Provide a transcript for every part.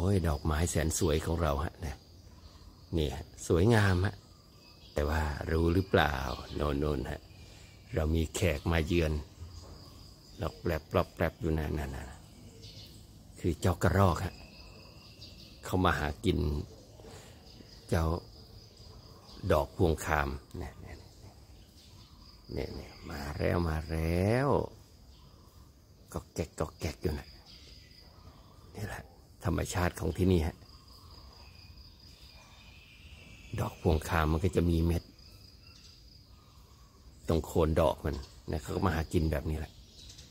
ยดอกไม้แสนสวยของเราฮะนี่สวยงามฮะแต่ว่ารู้หรือเปล่าโน่นฮะเรามีแขกมาเยือนดอกแปลบปลอบแปลบอยู่นั่นคือเจ้ากระรอกฮะเขามาหากินเจ้าดอกพวงคามเนี่ยมาแล้วก็แกกอยู่นะนี่แหละธรรมชาติของที่นี่ฮะดอกพวงคามมันก็จะมีเม็ดตรงโคนดอกมันนะเขาก็มาหากินแบบนี้แหละ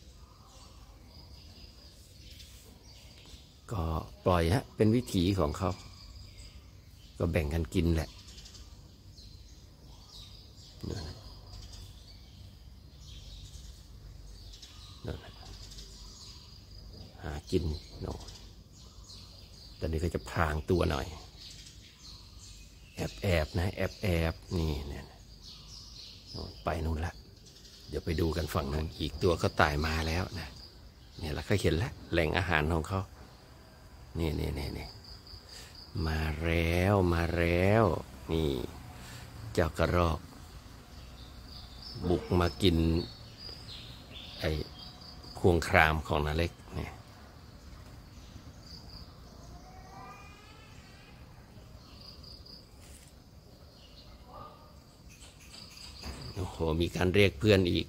ก็ปล่อยฮะเป็นวิถีของเขาก็แบ่งกันกินแหละหากินโน่นตอนนี้ก็จะพรางตัวหน่อยแอบนะแอบนี่เนี่ยไปนู่นละเดี๋ยวไปดูกันฝั่งนั้นอีกตัวเขาตายมาแล้วนะเนี่ยเราก็เห็นแล้วแหล่งอาหารของเขานี่มาแล้วนี่เจ้ากระรอกบุกมากินไอ้พวงครามของนาเล็กเนี่ยโอ้โหมีการเรียกเพื่อนอีก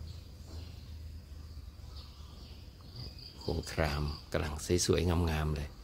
พวงครามกำลังสวยๆงามๆเลย